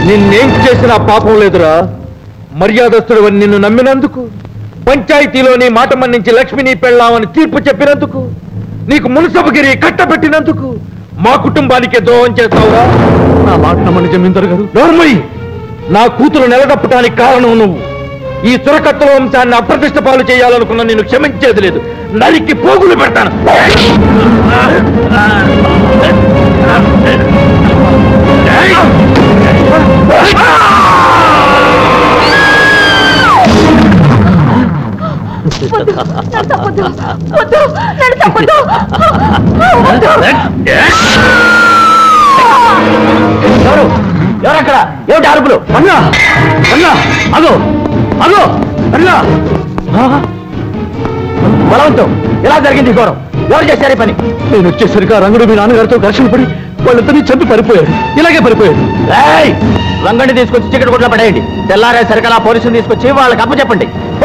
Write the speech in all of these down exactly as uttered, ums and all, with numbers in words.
నిన్నేం చేసినా పాపం లేదురా. మర్యాదస్తుడు నిన్ను నమ్మినందుకు, పంచాయతీలోని మాట మన్నించి లక్ష్మిని పెళ్ళామని తీర్పు చెప్పినందుకు, నీకు మున్సబగిరి కట్టబెట్టినందుకు మా కుటుంబానికే ద్రోహం చేస్తావురా. నా మాట నమ్మని జమీందారు గారు, నోర్మయ్య, నా కూతురు నిలదప్పటానికి కారణం నువ్వు. ఈ చురకత్వ వంశాన్ని అప్రతిష్ట పాలు చేయాలనుకున్న నేను క్షమించేది లేదు. నరికి పోగులు పెడతాను. ఎవరు ఎవరక్కడ? ఏమిటి అరుపులు? అన్నా అన్నా అదో అదో అన్నా బలవంతం. ఎలా జరిగింది ఘోరం? ఎవరు చేశారు పని? నేను వచ్చేసరికి ఆ రంగుడు మీ నాన్నగారితో ఘర్షణ పడి వాళ్ళిద్దరినీ చంపి పడిపోయాడు. ఇలాగే పడిపోయాడు. రంగండి తీసుకొచ్చి చికెట్ గుడ్ల పడేయండి. తెల్లారే సరికలా పోలీసులు తీసుకొచ్చి వాళ్ళకి అప్పు చెప్పండి.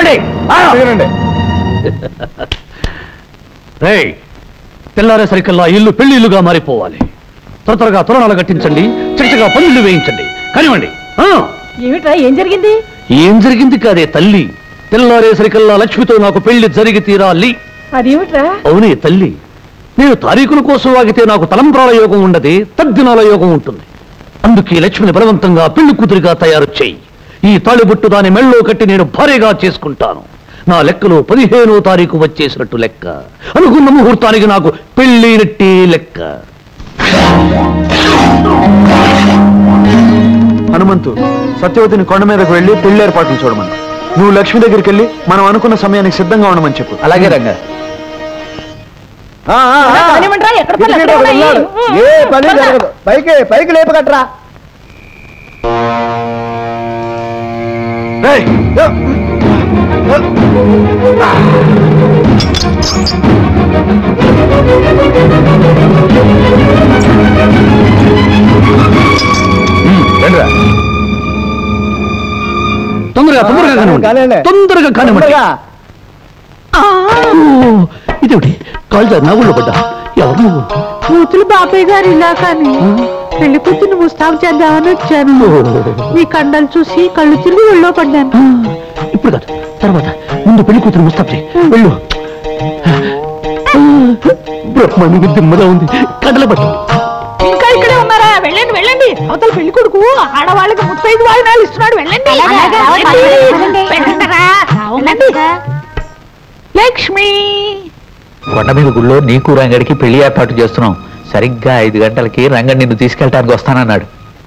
తెల్లారే సరికల్లా ఇల్లు పెళ్లి ఇల్లుగా మారిపోవాలి. త్వర త్వరగా తోరణాలు కట్టించండి, చక్కగా పనులు వేయించండి. కానివ్వండి. ఏమిట్రా, ఏం జరిగింది? ఏం జరిగింది కాదే తల్లి, తెల్లారే సరికల్లా లక్ష్మితో నాకు పెళ్లి జరిగి తీరాలి. అదేమిట్రా? అవునే తల్లి, నేను తారీఖుల కోసం వాగితే నాకు తలంబ్రాల యోగం ఉండదే, తద్దినాల యోగం ఉంటుంది. అందుకే లక్ష్మిని బలవంతంగా పెళ్లి కూతురిగా తయారు చేయి. ఈ తాళిబొట్టు దాని మెళ్ళో కట్టి నేను భారీగా చేసుకుంటాను. నా లెక్కలో పదిహేనో తారీఖు వచ్చేసినట్టు లెక్క. అనుకున్న ముహూర్తానికి నాకు పెళ్లినట్టే లెక్క. హనుమంతు, సత్యవతిని కొండ మీదకు వెళ్లి పెళ్లి ఏర్పాట్లు చూడమని. నువ్వు లక్ష్మి దగ్గరికి వెళ్ళి మనం అనుకున్న సమయానికి సిద్ధంగా ఉండమని చెప్పు. అలాగే రంగా. ఏ పని జరగదు. పైకి పైకి లేపగట్రా. తొందరగా తొందరగా కానివ్వండి, తొందరగా కానివ్వండి. ఇదేమిటి కాలు నా ఊళ్ళో పడ్డా? ఎవరు నువ్వు? కూతురు బాబాయ్ గారు ఇలా కానీ పెళ్లి కూతురు ముస్తాబు చేద్దామని వచ్చాను. మీ కండలు చూసి కళ్ళు తిరిగి ఒళ్ళో పడ్డాను. ఇప్పుడు కాదు, తర్వాత. ముందు పెళ్లి కూతురు ముస్తాబు చేయి. వెళ్ళు. బ్రహ్మాండ దిమ్మగా ఉంది, కండల పట్టు. ఇంకా ఇక్కడే ఉన్నారా? వెళ్ళండి వెళ్ళండి. అవతల పెళ్లి కొడుకు ఆడవాళ్ళకి ముప్పైదు వాయినాలు ఇస్తున్నాడు. వెళ్ళండి. లక్ష్మి, కొండ మీద గుళ్ళో నీకు రంగడికి పెళ్లి ఏర్పాటు చేస్తున్నాం. సరిగ్గా ఐదు గంటలకి రంగడి నిన్ను తీసుకెళ్ళటానికి వస్తానన్నాడు.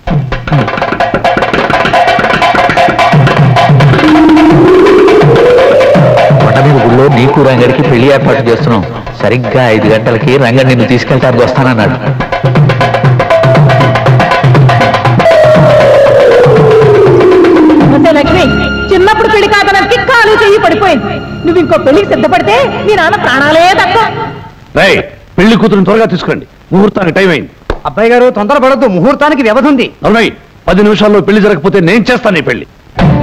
కొండ మీద గుళ్ళో నీకు రంగడికి పెళ్లి ఏర్పాటు చేస్తున్నాం. సరిగ్గా ఐదు గంటలకి రంగడి నిన్ను తీసుకెళ్ళటానికి వస్తానన్నాడు. లక్ష్మి, చిన్నప్పుడు పెళ్లి కాదనకి కాలు చెయ్యి పడిపోయింది. నువ్వు ఇంకో పెళ్లికి సిద్ధపడితే నీ నాన్న ప్రాణాలే తక్కువ. పెళ్లి కూతురుని త్వరగా తీసుకోండి, ముహూర్తానికి టైం అయింది. అబ్బాయి గారు తొందరపడద్దు, ముహూర్తానికి వ్యవధి ఉంది. అవునాయి, పది నిమిషాల్లో పెళ్లి జరగకపోతే నేను చేస్తాను ఈ పెళ్లి.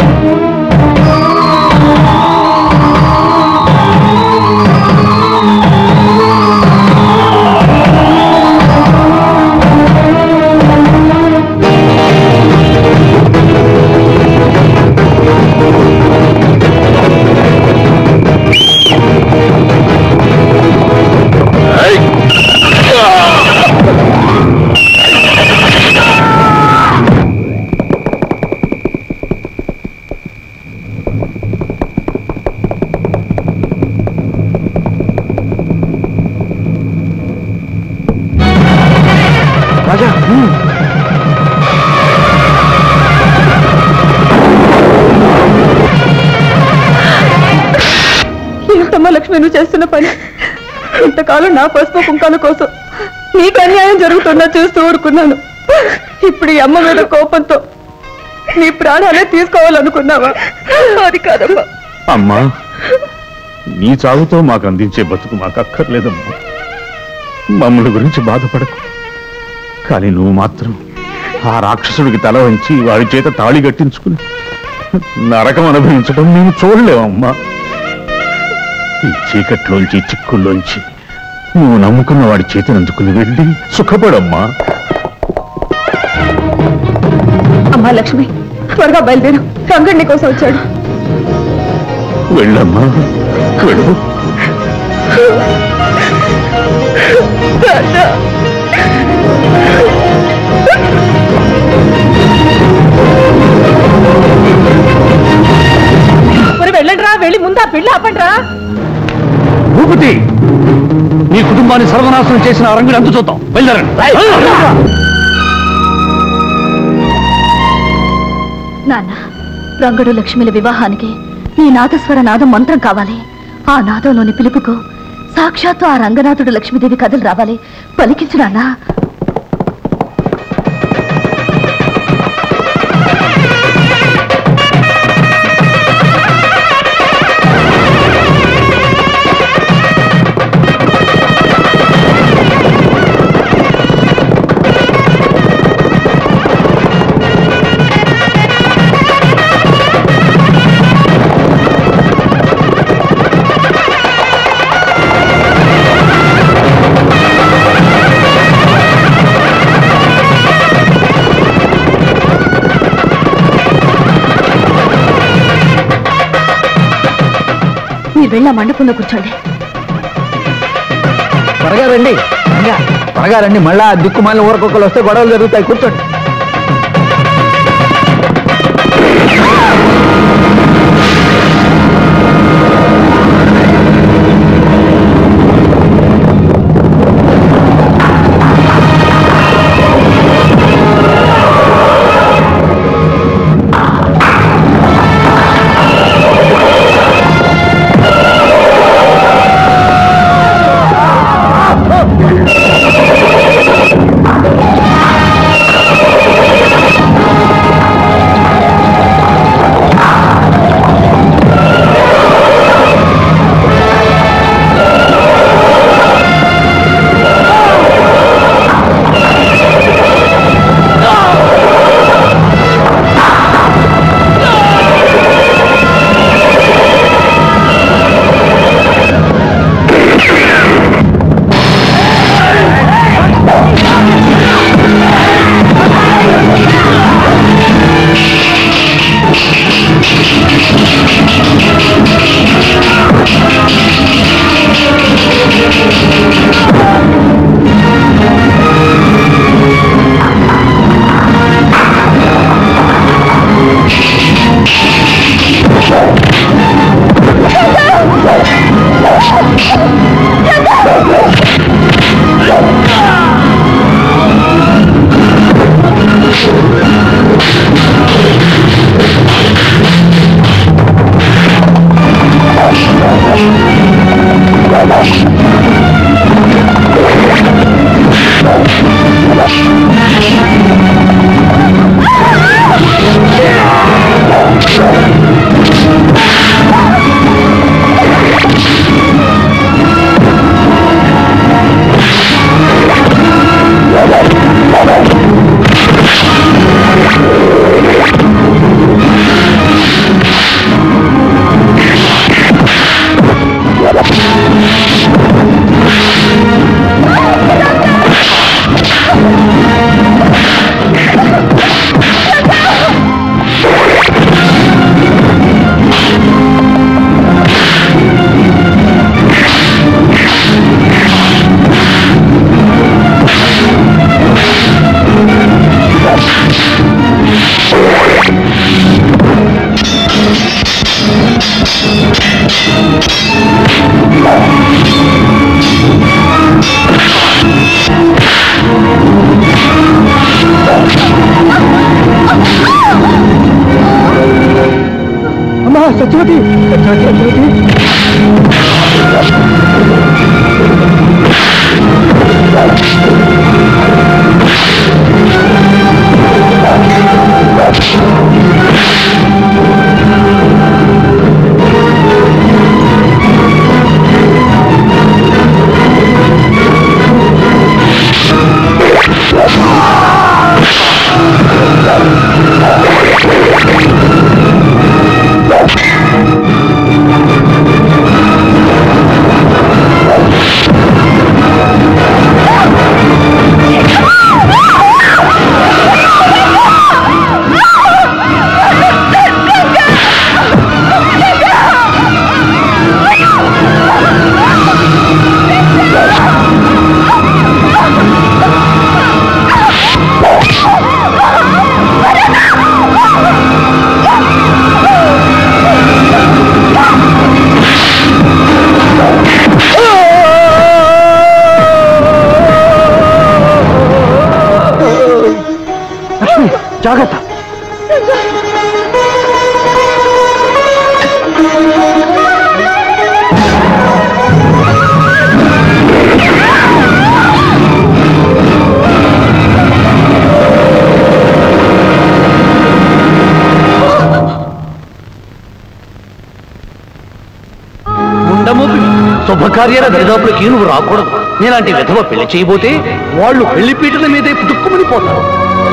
ఏంటమ్మా లక్ష్మి నువ్వు చేస్తున్న పని? ఇంతకాలం నా పసుపు కుంకాల కోసం నీకు అన్యాయం జరుగుతున్నా చూస్తూ ఊరుకున్నాను. ఇప్పుడు ఈ అమ్మ మీద కోపంతో నీ ప్రాణాలే తీసుకోవాలనుకున్నావా? అది కాదమ్మా. అమ్మా, నీ చావుతో మాకు అందించే బతుకు మాకు అక్కర్లేదమ్మా. మమ్మల్ని గురించి బాధపడకు. కానీ నువ్వు మాత్రం ఆ రాక్షసుడికి తల వంచి వాడి చేత తాళి కట్టించుకుని నరకం అనుభవించడం మేము చూడలేవమ్మా. ఈ చీకట్లోంచి చిక్కుల్లోంచి నువ్వు నమ్ముకున్న వాడి చేతిని అందుకుని వెళ్ళి సుఖపడమ్మా. అమ్మా లక్ష్మి త్వరగా బయలుదేరు, రంగడి కోసం వచ్చాడు. వెళ్ళమ్మా వెళ్ళు. మరి వెళ్ళండి రా, వెళ్ళి ముందా పెళ్ళి ఆపండి రా. భూపతి, నీ కుటుంబాన్ని సర్వనాశనం చేసిన రంగుని అంత చూద్దాం. వెళ్ళారండి. నాన్న, రంగడు లక్ష్మిల వివాహానికి నీ నాదస్వర నాదం మంత్రం కావాలి. ఆ నాదంలోని పిలుపుకు సాక్షాత్తు ఆ రంగనాథుడు లక్ష్మీదేవి కథలు రావాలి. పలికించు నాన్నా. వెళ్ళా మండపంలో కూర్చోండి. త్వరగా రండి, త్వరగా రండి. మళ్ళా దిక్కుమాలిన ఊరకొక్కలు వస్తే గొడవలు జరుగుతాయి. కూర్చోండి. సత్యవతి, సత్యవతి Oh! జాగ్రత్త. శుభకార్యాల దరిదాపులకి నువ్వు రాకూడదు. నేలాంటి విధవ పెళ్లి చేయబోతే వాళ్ళు పెళ్లి పీటల మీదే పుట్టుక్కుమని పోతారు.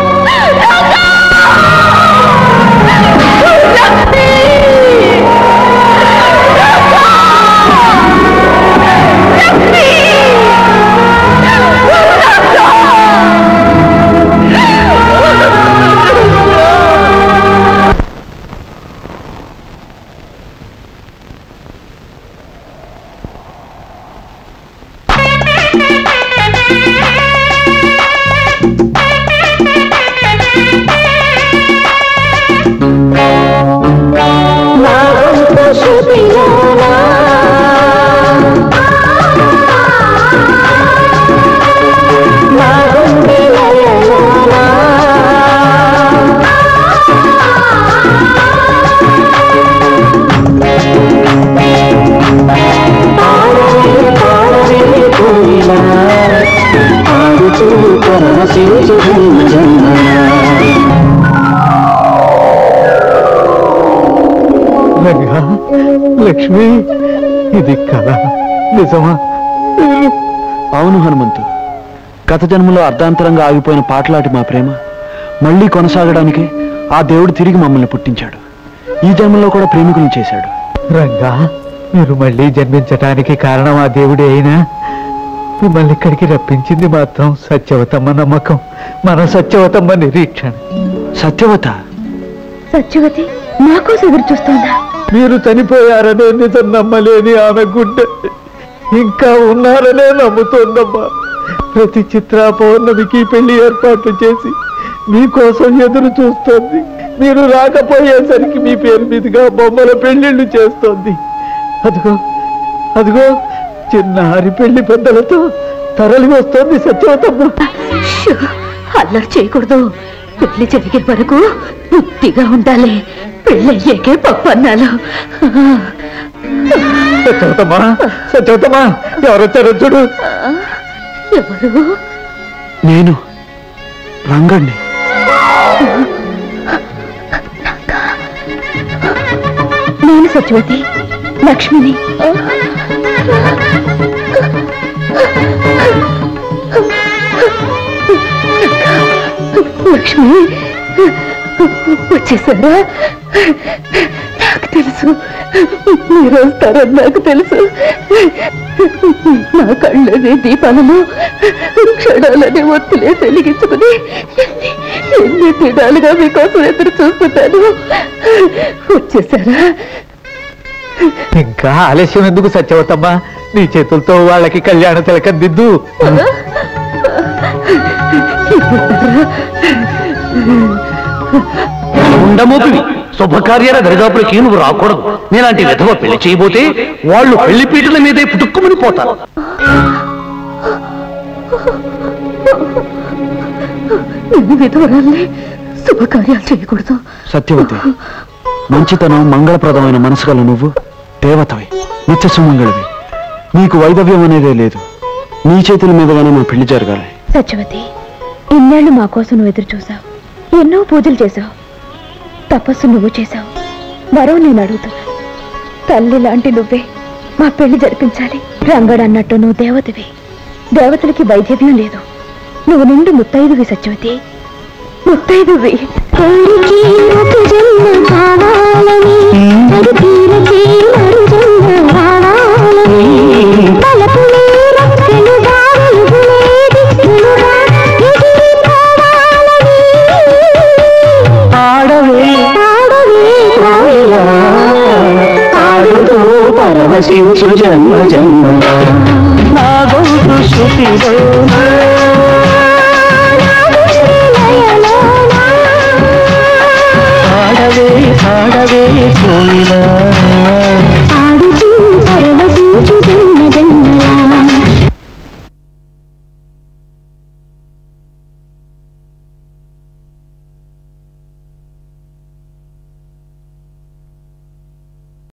లక్ష్మి, ఇది కళ నిజమా? అవును హనుమంతు, గత జన్మలో అర్ధాంతరంగా ఆగిపోయిన పాటలాటి మా ప్రేమ మళ్ళీ కొనసాగడానికి ఆ దేవుడు తిరిగి మమ్మల్ని పుట్టించాడు. ఈ జన్మలో కూడా ప్రేమికులను చేశాడు. రంగా, మీరు మళ్ళీ జన్మించటానికి కారణం ఆ దేవుడే అయినా మిమ్మల్ని ఇక్కడికి రప్పించింది మాత్రం సత్యవతమ్మ నమ్మకం, మన సత్యవతమ్మ నిరీక్షణ. సత్యవత సత్యవతి నాకోసం ఎదురు చూస్తోందా? మీరు చనిపోయారనే నిజం నమ్మలేని ఆమె గుడ్డ ఇంకా ఉన్నారనే నమ్ముతోందమ్మా. ప్రతి చిత్ర పౌర్ణమికి పెళ్లి ఏర్పాట్లు చేసి మీకోసం ఎదురు చూస్తోంది. మీరు రాకపోయేసరికి మీ పేరు మీదుగా బొమ్మల పెళ్లిళ్ళు చేస్తోంది. అదిగో అదిగో చిన్నారి పెళ్లి పెద్దలతో తరలి వస్తోంది సత్యవతమ్మ. అల్లరి చేయకూడదు. పెళ్లి జరిగే వరకు బుద్ధిగా ఉండాలి. పెళ్ళయ్యాకే పప్పు అన్నాలు. సత్యవతమ్మా, సత్యవతమ్మా, ఎవరొచ్చారో చూడు. ఎవరు? నేను రంగండి. నేను సత్యవతి, లక్ష్మిని. లక్ష్మి వచ్చేసారా? నాకు తెలుసు మీరు వస్తారని నాకు తెలుసు. నా కళ్ళనే దీపాలను క్షణాలని ఒత్తిలే వెలిగించుకుని ఎన్ని దినాలుగా మీకోసం ఎదురు చూస్తున్నాను. వచ్చేసారా? ఇంకా ఆలస్యం ఎందుకు సత్యవతమ్మా? నీ చేతులతో వాళ్ళకి కళ్యాణ తిలకం దిద్దు. ఉండమోపివి శుభకార్యాల దరిదాపులకి నువ్వు రాకూడదు. నేలాంటి విధవ పెళ్లి చేయబోతే వాళ్ళు పెళ్లి పీటల మీదే పుట్టుక్కుమని పోతారు. నేను విధవరాల్ని శుభకార్యాలు చేయకూడదు. సత్యవతి, మంచితనం మంగళప్రదమైన మనసు గల నువ్వు దేవతవి, నిత్య సుమంగళవి. నీకు వైదవ్యం అనేదే లేదు. నీ చేతుల మీదగానే మా పెళ్లి జరగాలి. సత్యవతి, ఇన్నేళ్లు మా కోసం నువ్వు ఎదురు చూసావు. ఎన్నో పూజలు చేశావు, తపస్సు నువ్వు చేశావు. మరో నేను అడుగుతున్నా, తల్లి లాంటి నువ్వే మా పెళ్లి జరిపించాలి. రంగడు అన్నట్టు నువ్వు దేవతవి. దేవతలకి వైద్యవ్యం లేదు. నువ్వు నిండు ముత్తైదువి సత్యవతి, ముత్తైదువి. పరవశించు జన్మ జన్మ నా గౌరు శృతిలో ఆడవే ఆడవే కోయిలా